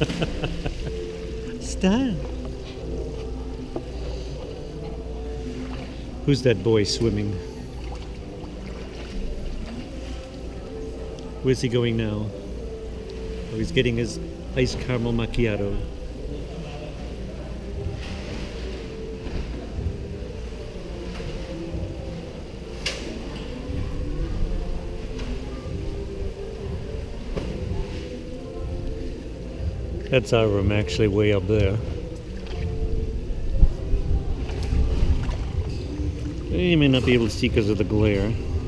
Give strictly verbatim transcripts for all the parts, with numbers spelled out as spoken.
Stan. Who's that boy swimming? Where's he going now? Oh, he's getting his iced caramel macchiato. That's our room, actually, way up there. You may not be able to see because of the glare.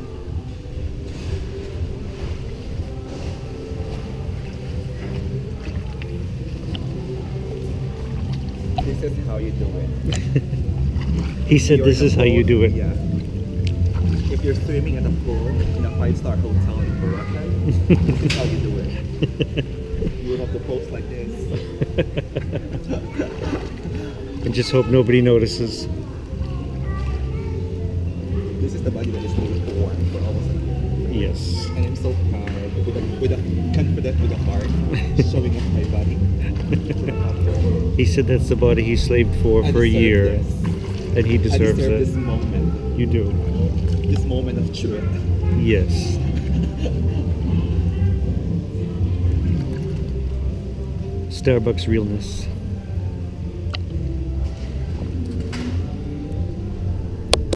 This is how you do it. He said You're this in a is how you pool, do it. Yeah. If you're swimming at a pool in a five-star hotel in Boracay, this is how you do it. You would have to pose like this. And just hope nobody notices. This is the body that is made for for almost a year. Yes. And I'm so proud with a, with a confident with a heart showing off my body. He said that's the body he slaved for I for a deserve year. this. And he I deserves deserve it. this moment. You do. This moment of truth. Yes. Starbucks realness.